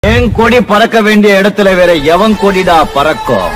என் கொடி பறக்க வேண்டிய இடத்துல வேற எவன் கொடிடா பறக்கும்?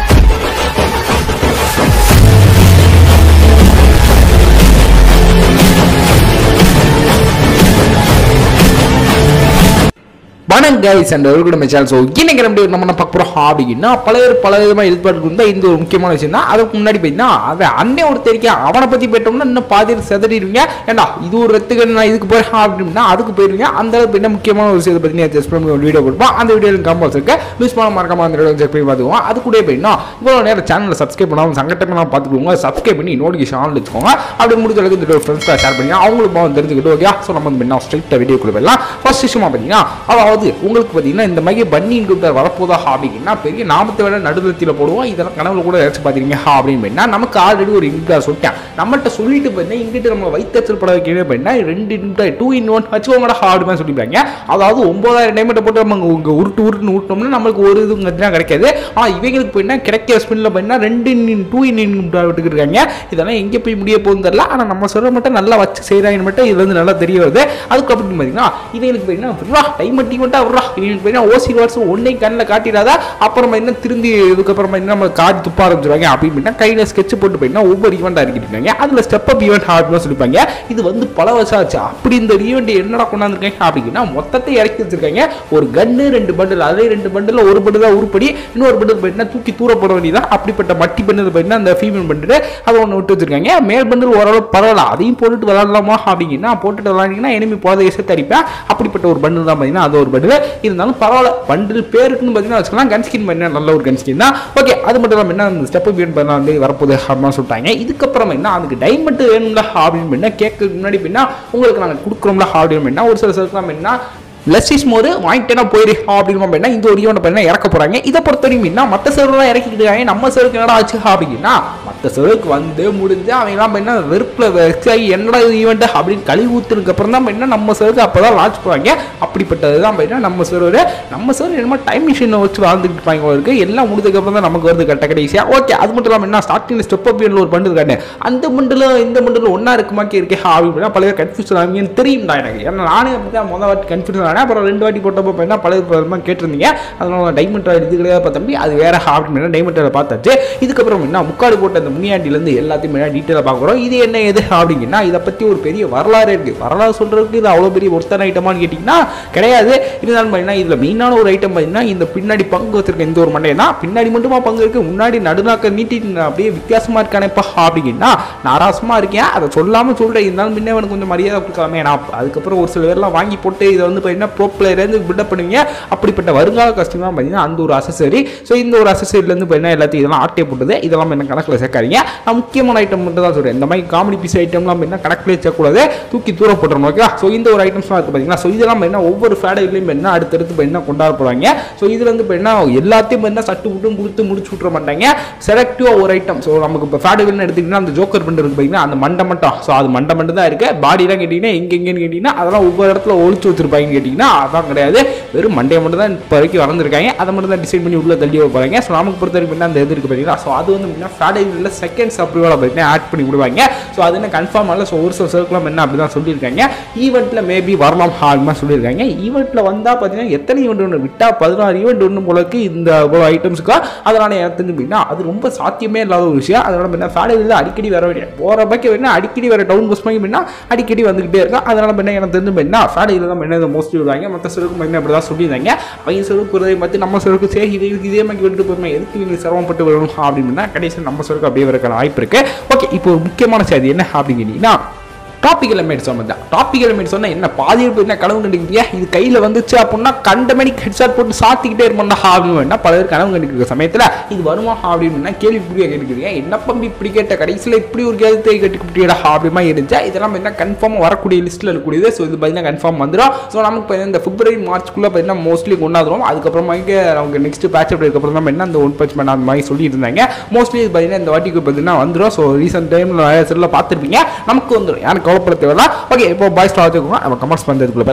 வணக்கம் guys and welcome to my channel. So இன்னைக்கு நம்ம பார்க்க போறோம் ஹாபினா பல விதமா எதிர்பார்த்து இந்த ஒரு முக்கியமான விஷயம் தான். அதுக்கு முன்னாடி போயினா அவன் அண்ணே ஒருத்தர் இருக்கான், அவனை பத்தி பேட்டோம்னா இன்னும் பாதியில் செதறிடுவீங்க. ஏண்டா இது ஒரு ரத்துக்கு நான் இதுக்கு போறேன் அப்படின்னா அதுக்கு போயிருவீங்க. அந்த அளவுக்கு என்ன முக்கியமான ஒரு விஷயத்தை பத்தி ஜஸ்ட் பண்ணி ஒரு வீடியோ கொடுப்போம். அந்த வீடியோல கம்பல்ஸ் இருக்கு, மிஸ் பண்ண மறக்காம அந்த வீடியோ செக் பண்ணி பார்த்துக்கோங்க. அது கூட போயினா இவ்வளவு நேரம் சேனலை சப்ஸ்கிரைப் பண்ணாம சங்கட்டமெல்லாம் பார்த்துக்கோங்க. சப்ஸ்கிரைப் பண்ணி நோட்டிஃபிகேஷன் ஆன் வச்சுக்கோங்க. அப்படி முடிஞ்ச அளவுக்கு இந்த ஃப்ரெண்ட்ஸ்க்கு ஷேர் பண்ணி அவங்களுக்கு தெரிஞ்சுக்கிட்டு ஓகே. ஸோ நம்ம என்ன ஸ்ட்ரைட்டாக வீடியோக்குள்ள போயிடலாம். ஃபர்ஸ்ட் விஷயமா பார்த்தீங்கன்னா அதாவது உங்களுக்கு பார்த்தீங்கன்னா இந்த மாதிரி பன்னி இன்குபேட்டர் வரப்போதா ஹாபிக்குன்னா பெரிய நாமத்தை விட நடுவத்தில் போடுவோம். இதெல்லாம் கனவுல கூட ஏதாச்சும் பார்த்தீங்கன்னா அப்படின்னு நமக்கு ஆல்ரெடி ஒரு இன்குபேட்டர் சொல்லிட்டேன். நம்மகிட்ட சொல்லிட்டு பார்த்தீங்கன்னா இங்கிட்ட நம்ம வைத்தச்சல் பட வைக்கவே பண்ணா 2 இன்குபேட்டர் 2 in 1 வச்சுக்கோங்கடா ஹாபிமா சொல்லிப்பாங்க. அதாவது 9000 டைமெண்ட் போட்டு நம்ம உங்க உருட்டுன்னு விட்டோம்னா நம்மளுக்கு ஒரு இதுங்க கிடைக்காது. ஆனால் இவங்களுக்கு போயின்னா கிடைக்கிற ஸ்பின்ல போயின்னா 2 in 2 விட்டுக்கிட்டு இருக்காங்க. இதெல்லாம் எங்கே போய் முடிய போகுதுன்னு தெரியல. ஆனால் நம்ம சொல்ற மட்டும் நல்லா வச்சு செய்கிறாங்க மட்டும் இது வந்து நல்லா தெரிய வருது. அதுக்கப்புறம் பார்த்தீங்கன்னா இவங்களுக்கு போயின்னா டைமெண்ட் ஈவெண்ட்டாக விட்றா ஓசி வாட்ஸ் ஒன்னே கண்ணில் காட்டிடாதா. அப்புறம் என்ன திருந்தி இதுக்கப்புறம் நம்ம காட்டி துப்ப ஆரம்பிச்சிருவாங்க. அப்படின்னா கையில் ஸ்கெட்ச் போட்டு போயின்னா ஒவ்வொரு ஈவெண்ட்டாக இருக்கிட்டாங்க. அதில் ஸ்டெப் அப் ஈவெண்ட் அப்படின்னு சொல்லிப்பாங்க. இது வந்து பல வருஷம் ஆச்சு. அப்படி இந்த ஈவெண்ட் என்னடா கொண்டாந்துருக்காங்க அப்படின்னா மொத்தத்தை இறக்கி வச்சிருக்காங்க. ஒரு கன்னு 2 பண்டில், அதே 2 பண்டில் ஒரு பண்டில் தான் உருப்படி, இன்னொரு பண்டில் போயிட்டுனா தூக்கி தூர போட வேண்டியதான். அப்படிப்பட்ட மட்டி பண்டில் போயிட்டுனா அந்த ஃபீமேல் பண்டில் அதை ஒன்று விட்டு வச்சிருக்காங்க. மேல் பண்டில் ஓரளவு பரவாயில்ல, அதையும் போட்டுட்டு விளாடலாமா அப்படிங்கன்னா போட்டுட்டு விளாண்டிங்கன்னா எனிமி போதை விஷயத்தை அடிப்பேன். அப்படிப்பட்ட ஒரு பண்டில் தான் பார்த்தீங்கன்னா அது ஒரு பண்டில். இருந்தாலும் பரவாயில்ல, பண்டில் பேருக்குன்னு பார்த்தீங்கன்னா வச்சுக்கலாம். கன் ஸ்கின் பண்ண நல்ல ஒரு கன் ஸ்கின் தான். ஓகே, அது மட்டும் இல்லாமல் என்ன அந்த ஸ்டெப் வீட் பண்ண வந்து வரப்போகுது அப்படின்னு சொல்லிட்டாங்க. இதுக்கப்புறம் என்ன அதுக்கு டைமண்ட் வேணுங்களா அப்படின்னு பண்ணா கேட்கறதுக்கு முன்னாடி பின்னா உங்களுக்கு நாங்கள் கொடுக்குறோம்ல அப்படின்னு ஒரு சில சர்க்கலாம் என்ன லெஸ் மோர் வாங்கிட்டேன்னா போயிரு அப்படின்னா இந்த ஒரு ஈவெண்ட் பண்ணா இறக்க போறாங்க. இதை பொறுத்தவரைக்கும் மற்ற சர்வெல்லாம் இறக்கிட்டு இருக்காங்க. நம்ம சர்வுக்கு என்னடா ஆச்சு அப்படின்னா மற்ற சர்வுக்கு வந்து முடிஞ்சு அவங்க எல்லாம் பண்ணா வெறுப்பில் வச்சாகி என்னடா ஈவெண்ட் அப்படின்னு கழிவு ஊத்துறதுக்கு அப்புறம் தான் பண்ணா நம்ம சர்வுக்கு அப்போதான் லான்ச் பண்ணுவாங்க. அப்படிப்பட்டது தான் பண்ணா நம்ம சர்வர் என்னமோ டைம் மிஷினை வச்சு வாழ்ந்துட்டு இருப்பாங்க. இருக்கு எல்லாம் முடிஞ்சதுக்கு அப்புறம் தான் நமக்கு வருது கட்ட கடைசியா. ஓகே, அது மட்டும் இல்லாமல் என்ன ஸ்டார்டிங் ஸ்டெப் அப் ஒரு பண்டு இருக்காங்க. அந்த மண்டில் இந்த மண்டில் ஒன்னா இருக்குமாக்கி இருக்கே அப்படின்னா பல பேர் கன்ஃபியூஷன் ஆகுங்கன்னு தெரியும் தான் எனக்கு. ஏன்னா நானே அப்படிதான் முதல் வாட்டி கன்ஃபியூஷன் அப்புறம் 2 வாட்டி போட்டப்போ பார்த்தா பல கேட்டிருந்தீங்க. அதனால டைமண்ட் இது கிடையாது பார்த்தம்பி அது வேற அப்படின்னு டைமண்ட் பார்த்தாச்சு. இதுக்கப்புறம் என்ன முக்காடு போட்ட அந்த முனியாண்டிலேருந்து எல்லாத்தையும் டீட்டெயிலாக பார்க்குறோம். இது என்ன எது அப்படிங்கன்னா இதை பற்றி ஒரு பெரிய வரலாறு இருக்கு. வரலாறு சொல்றதுக்கு இது அவ்வளோ பெரிய ஒருத்தன ஐட்டமானு கேட்டிங்கன்னா கிடையாது. இருந்தாலும் பார்த்தீங்கன்னா இதில் மெயினான ஒரு ஐட்டம் பார்த்தீங்கன்னா இந்த பின்னாடி பங்கு வச்சிருக்க இந்த ஒரு மண்டை தான். பின்னாடி மட்டுமா பங்கு இருக்கு, முன்னாடி நடுநாக்க நீட்டி அப்படியே வித்தியாசமா இருக்கானேப்பா அப்படின்னா நாராசமா இருக்கேன். அதை சொல்லாமல் சொல்றேன். இருந்தாலும் முன்னே எனக்கு கொஞ்சம் மரியாதை கொடுக்கலாமே. நான் அதுக்கப்புறம் ஒரு சில பேர்லாம் வாங்கி போட்டு இதை வந்து பார்த்தீங்கன்னா ப்ரோ பிளேயர்லேருந்து பில்டப் பண்ணுவீங்க. அப்படிப்பட்ட வருங்கால கஸ்டமர் பார்த்தீங்கன்னா அந்த ஒரு அசசரி. ஸோ இந்த ஒரு அசசரிலேருந்து பார்த்தீங்கன்னா எல்லாத்தையும் இதெல்லாம் ஆட்டே போட்டது. இதெல்லாம் என்ன கணக்கில் சேர்க்காதீங்க. நான் முக்கியமான ஐட்டம் மட்டும் தான் சொல்கிறேன். இந்த மாதிரி காமெடி பீஸ் ஐட்டம்லாம் என்ன கணக்கில் சேர்க்கக்கூடாது, தூக்கி தூர போட்டுறோம். ஓகே, ஸோ இந்த ஒரு ஐட்டம்ஸ்லாம் இருக்குது பார்த்தீங்கன்னா. ஸோ இதெல்லாம் என்ன ஒவ்வொரு ஃபேடையிலையும் என்ன அடுத்தடுத்து என்ன கொண்டாட போகிறாங்க. ஸோ இதுல இருந்து என்ன எல்லாத்தையும் என்ன சட்டு விட்டும் கொடுத்து முடிச்சு விட்ற மாட்டாங்க. செலக்டிவாக ஒரு ஐட்டம். ஸோ நமக்கு இப்போ ஃபேடைகள்னு எடுத்துக்கிட்டீங்கன்னா அந்த ஜோக்கர் பண்டு இருக்கு பார்த்தீங்கன்னா அந்த மண்டை மட்டும். ஸோ அது மண்டை மட்டும் தான் இருக்குது. பாடிலாம் கேட்டிங்கன்னா எங்கெங்கன்னு கேட்டிங்கன்னா அதெல்லாம் ஒவ்வொரு இடத்துல ஒழிச்சு வச்சிருப்பாங்கன்னு கேட்டிங்கன்னா அதான் கிடையாது. வெறும் மண்டையை மட்டும் தான் இப்போ வரைக்கும் வளர்ந்துருக்காங்க. அதை மட்டும் தான் டிசைன் பண்ணி உள்ள தள்ளி போகிறாங்க. ஸோ நமக்கு பொறுத்த வரைக்கும் அந்த இது இருக்குது பார்த்தீங்கன்னா. ஸோ அது வந்து ஃபேடைகளில் செகண்ட்ஸ் அப்ரூவலாக பார்த்தீங்கன்னா ஆட் பண்ணி விடுவாங்க. ஸோ அது என்ன கன்ஃபார்ம் ஆகல. ஸோ ஒரு சில சர்க்குலாம் என்ன அப்படி தான் சொல்லியிருக்காங்க. ஈவெண்ட்டில் மேபி வரலாம் ஹால்மா சொல்லியிருக்காங்க. ஈவெண்ட்டில் வந்தால் பார்த்தீங்கன்னா எத்தனை ஈவெண்ட் ஒன்று விட்டால் 16 ஈவெண்ட் ஒன்று போலக்கு இந்த ஐட்டம்ஸுக்கா. அதனால எனக்கு தெரிஞ்சு போயின்னா அது ரொம்ப சாத்தியமே இல்லாத ஒரு விஷயம். அதனால என்ன ஃபேடைகளில் அடிக்கடி வர வேண்டிய போகிற பக்கம் வேணா அடிக்கடி வர டவுன் பஸ் பண்ணி போயின்னா அடிக்கடி வந்துகிட்டே இருக்கா. அதனால என்ன எனக்கு தெரிஞ்சு போயின்னா ஃபேடைகளில் தான் என்ன மோஸ்ட்லி விடுவாங்க. மற்ற சருக்கு என்ன அப்படி தான் சொல்லியிருந்தாங்க. அவங்க சருக்கு பார்த்து நம்ம சருக்கு சரி இதே மாதிரி வந்துட்டு போயிருமா எதுக்கு நீங்கள் சிரமப்பட்டு வரணும் அப்படின்னா கடைசி நம்ம சருக்கு அப்படியே வரக்கான வாய்ப்பு இருக்கு. ஓகே, இப்போ ஒரு முக்கியமான செய்தி என்ன அப்படின்னு கேட்டீங்கன்னா டாபிக் எலிமெண்ட் சொன்னது. டாபிக் எலிமெண்ட் சொன்னா என்ன பாதி என்ன கனவு கண்டுக்கிறியா இது கையில் வந்துச்சு அப்படின்னா கண்டமேனிக் ஹெட்ஷாட் போட்டு சாத்திக்கிட்டே இருப்போம்னா அப்படின்னு பல பேர் கனவு கண்டுக்கிற சமயத்தில் இது வருமா அப்படின்னா கேள்விக்குறியா கேட்டுக்கிறீங்க. என்ன பம்பி இப்படி கேட்ட கடைசியில் இப்படி ஒரு கேள்வி கட்டுக்கிட்டா அப்படிமா இருந்துச்சா. இதெல்லாம் என்ன கன்ஃபார்மாக வரக்கூடிய லிஸ்ட்டில் இருக்கக்கூடியது. ஸோ இது பார்த்தீங்கன்னா கன்ஃபார்ம் வந்துடும். ஸோ நமக்கு இந்த பிப்ரவரி மார்ச்க்குள்ளே பார்த்தீங்கன்னா மோஸ்ட்லி கொண்டாடுறோம். அதுக்கப்புறமா அவங்க நெக்ஸ்ட் பேட்ச் அப் அதுக்கப்புறம் தான் என்ன அந்த ஒன் பஞ்ச் மேன் அந்த மாதிரி சொல்லிட்டு இருந்தாங்க. மோஸ்ட்லி இது பார்த்தீங்கன்னா இந்த வாட்டிக்கு பார்த்தீங்கன்னா வந்துடும். ஸோ ரீசெண்ட் டைமில் நிறைய செல்லில் பார்த்துருப்பீங்க. நமக்கு வந்துடும். எனக்கு கவலைப்பட தேவையில்ல. ஓகே, இப்போ பாய்ஸ் பார்த்துக்கோங்க. நம்ம கமெண்ட்ஸ் பண்ணுறதுக்குள்ள போய்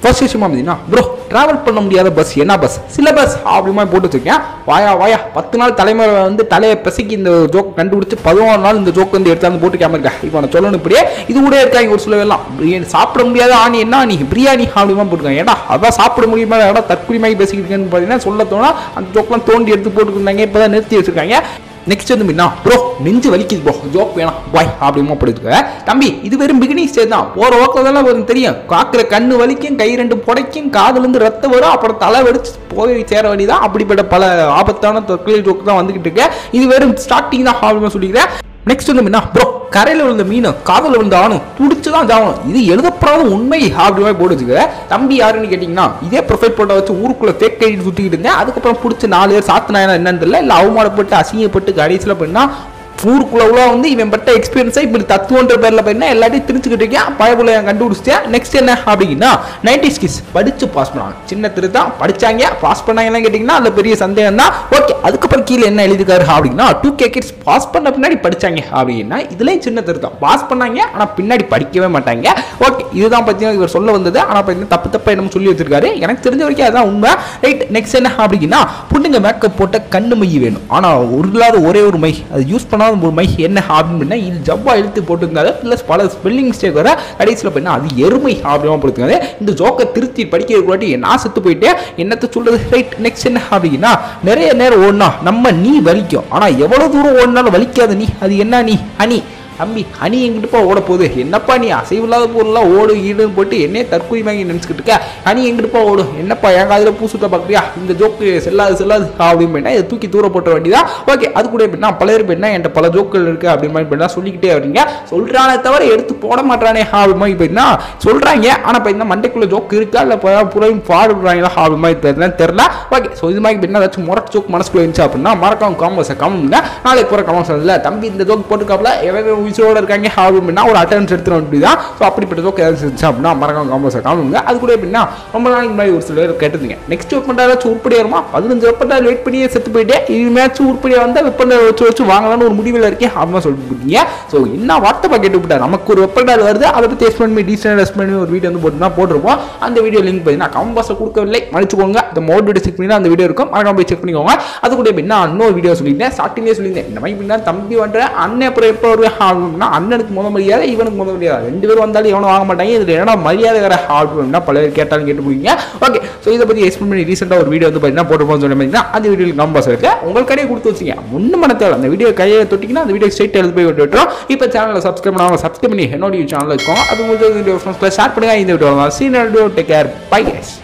ஃபர்ஸ்ட் விஷயமா பார்த்தீங்கன்னா ப்ரோ டிராவல் பண்ண முடியாத பஸ் என்ன பஸ் சில பஸ் அப்படிமா போட்டு வச்சிருக்கேன். வாயா 10 நாள் தலைமுறை வந்து தலையை பிசைக்கி இந்த ஜோக் கண்டுபிடிச்சு 11 நாள் இந்த ஜோக் வந்து எடுத்தாந்து போட்டு கேமரா இப்போ நான் சொல்லணும் இப்படியே இது கூட இருக்காங்க ஒரு சில எல்லாம் சாப்பிட முடியாத ஆணி என்ன ஆணி பிரியாணி அப்படிமா போட்டுருக்காங்க. ஏடா அதான் சாப்பிட முடியுமா ஏடா தற்குறிமாய் பேசிக்கிட்டு பார்த்தீங்கன்னா சொல்ல தோணா அந்த ஜோக்லாம் தோண்டி எடுத்து போட்டுருந்தாங்க. இப்போதான் நிறுத்தி வச்சிருக்காங்க. நெக்ஸ்ட் வந்து மீனா ப்ரோ நெஞ்சு வலிக்குது ப்ரோ ஜோக் வேணாம் பாய் அப்படிமா படுத்துக்க தம்பி இது வெறும் பிகினிங் ஸ்டேஜ் தான். போற ஓக்கதெல்லாம் ஒரு தெரியும் காக்குற கண்ணு வலிக்கும் கை 2 புடைக்கும் காதுல இருந்து ரத்தம் வரும் அப்புறம் தலை வெடிச்சு போய் சேர வழிதான். அப்படிப்பட்ட பல ஆபத்தான தற்கொலை ஜோக்கு தான் வந்துகிட்டு இருக்கு. இது வெறும் ஸ்டார்டிங் தான் அப்படிமா சொல்லிக்கிறேன். நெக்ஸ்ட் வந்து மீனா ப்ரோ கரையில் விழுந்த மீன் காதல் விழுந்த ஆணும் துடிச்சுதான் ஜாகணும் இது எழுதப்படாத உண்மை அப்படியே போட்டு வச்சுக்க. தம்பி யாருன்னு கேட்டீங்கன்னா இதே ப்ரொஃபைல் போட்டோ வச்சு ஊருக்குள்ள ஃபேக் ஐடி சுத்திக்கிட்டு இருந்தேன். அதுக்கப்புறம் பிடிச்சி 4 பேர் சாத்தினாயா என்னன்னு தெரியல இல்லை அவமானப்பட்டு அசிங்கப்பட்டு கடைசியில் பண்ணா ஊருக்குள்ள வந்து இவன் பட்ட எக்ஸ்பீரியன்ஸை இப்படி தத்துவன்ற பேர்ல போயிருந்தா எல்லாத்தையும் தெரிஞ்சுக்கிட்டு இருக்கேன். பயபுல கண்டுபிடிச்சேன். நெக்ஸ்ட் என்ன அப்படின்னா 90s கிட்ஸ் படிச்சு பாஸ் பண்ணாங்க. சின்ன திருத்தான் படிச்சாங்க பாஸ் பண்ணாங்க கேட்டீங்கன்னா அது பெரிய சந்தேகம் தான். ஓகே அதுக்கப்புறம் கீழே என்ன எழுதிருக்காரு அப்படின்னா 2K கிட்ஸ் பாஸ் பண்ண பின்னாடி படிச்சாங்க அப்படின்னா இதுலயும் சின்ன திருத்தம் பாஸ் பண்ணாங்க ஆனா பின்னாடி படிக்கவே மாட்டாங்க. ஓகே இதுதான் பார்த்தீங்கன்னா இவர் சொல்ல வந்தது. ஆனா பார்த்தீங்கன்னா தப்பு என்ன சொல்லி வச்சிருக்காரு. எனக்கு தெரிஞ்ச வரைக்கும் அதுதான் உண்மை. ரைட் நெக்ஸ்ட் என்ன அப்படின்னா பொண்ணுங்க மேக்கப் போட்ட கண்ணு மை வேணும் ஆனா ஒரே ஒரு மை அது யூஸ் பண்ணாத ஒரு மை என்ன அப்படின்னா இது ஜவ்வா எழுத்து போட்டுருந்தாரு பிளஸ் பல ஸ்பெல்லிங் மிஸ்டேக் வர கடைசியில் பண்ணா அது எருமை அப்படிமா போட்டுருக்காரு. இந்த ஜோக்கை திருத்தி படிக்கிறதுக்கு நான் செத்து போயிட்டேன் என்னத்த சொல்றது. ரைட் நெக்ஸ்ட் என்ன அப்படின்னா நிறைய நேரம் ஓடனா நம்ம நீ வலிக்கும் ஆனா எவ்வளவு தூரம் ஓடினாலும் வலிக்காத நீ அது என்ன நீ ஹனி தம்பி ஹனி எங்கிட்டுப்பா ஓட போகுது என்னப்பா நீ அசைவில்லாத பொருளாக ஓடு ஈடுன்னு போட்டு என்னையே தற்கொலை வாங்கி நினச்சிக்கிட்டு இருக்க ஹனி எங்கிட்டுப்பா ஓடும் என்னப்பா என் காதில் பூசுத்த பார்க்குறியா இந்த ஜோக்கு செல்லாது அப்படின்னு போயிட்டா இதை தூக்கி தூர போட்ட வேண்டியதான். ஓகே அது கூட எப்படின்னா பல பேர் போயிட்டா என்கிட்ட பல ஜோக்கள் இருக்குது அப்படின்னு மாதிரி போயிட்டா சொல்லிக்கிட்டே வரீங்க சொல்கிறானே தவிர எடுத்து போட மாட்டானே அப்படி மாதிரி போயிட்டுனா சொல்கிறாங்க ஆனால் போயிட்டா மண்டைக்குள்ள ஜோக்கு இருக்கா இல்லை புறையும் பாடுறாங்களா அப்படி மாதிரி தெரில. ஓகே ஸோ இது மாதிரி போயிட்டா ஏதாச்சும் முரட்டு ஜோக் மனசுக்குள்ள இருந்துச்சு அப்படின்னா மறக்காம காமர்ஸை கமெண்ட் நாளைக்கு போகிற காமர்ஸ் இல்லை தம்பி இந்த ஜோக் போட்டுக்காப்புல எவ்வளோ உயிரோட இருக்காங்க அப்படின்னா ஒரு அட்டெண்டன்ஸ் எடுத்துட வேண்டியதான். ஸோ அப்படிப்பட்ட ஜோக் ஏதாச்சும் இருந்துச்சு அப்படின்னா மறக்காம காமர்ஸை காமிங்க. அது கூட எப்படின்னா ரொம்ப நாளைக்கு முன்னாடி ஒரு சில பேர் கேட்டுருந்தீங்க நெக்ஸ்ட் வெப்பண்டா ஏதாச்சும் உருப்படியா வருமா 15 வெப்பண்டா வெயிட் பண்ணியே செத்து போயிட்டு இனிமேச்சும் உருப்படியா வந்தால் வெப்பண்டா வச்சு வாங்கலாம்னு ஒரு முடிவில் இருக்கேன் அப்படின்னு சொல்லிட்டு போட்டீங்க. ஸோ என்ன வார்த்தை கேட்டு விட்டா நமக்கு ஒரு வெப்பண்டா வருது அதை பற்றி டெஸ்ட் பண்ணி டீசென்ட் பண்ணி ஒரு வீடியோ வந்து போட்டிருப்போம். அந்த வீடியோ லிங்க் பார்த்தீங்கன்னா கமெண்ட் பாக்ஸில் கொடுக்கவில்லை மன்னிச்சுக்கோங்க. இந்த மோட் வீடியோ செக் பண்ணி அந்த வீடியோ இருக்கும் மறக்காம போய் செக் பண்ணிக்கோங்க. அது கூட எப்படின்னா இன்னொரு வீடியோ சொல்லியிருந்தேன் ஸ்டார்டிங்கே சொல்லியிருந்தேன் இந்த மாதிரி எப்படின்னா தம்பி வந்துட்டு அண்ணன் அப்புறம் எப்போ வருவேன் அண்ணனுக்கு முத மரியாதை இவனுக்கு முத மரியாதை 2 பேரும் வந்தாலும் எவனும் வாங்க மாட்டாங்க. இதுல என்ன மரியாதை வேற அப்படின்னா பல பேர் கேட்டாலும் கேட்டு போவீங்க. ஓகே ஸோ இதை பற்றி எக்ஸ்பிளைன் பண்ணி ரீசெண்டாக ஒரு வீடியோ வந்து பார்த்தீங்கன்னா போட்டுருப்போம்னு சொல்லி பார்த்தீங்கன்னா அந்த வீடியோ நம்பர்ஸ் இருக்கு உங்களுக்கு கடையை கொடுத்து வச்சிங்க ஒன்றும் பண்ண தேவை அந்த வீடியோ கையை தொட்டிங்கன்னா அந்த வீடியோ ஸ்ட்ரெயிட் எழுதி போய் விட்டுறோம். இப்போ சேனலில் சப்ஸ்கிரைப் பண்ணி என்னோட சேனலில் வச்சுக்கோங்க. அது உங்களுக்கு ஷேர் பண்ணுங்க. இந்த video scene take care bye guys.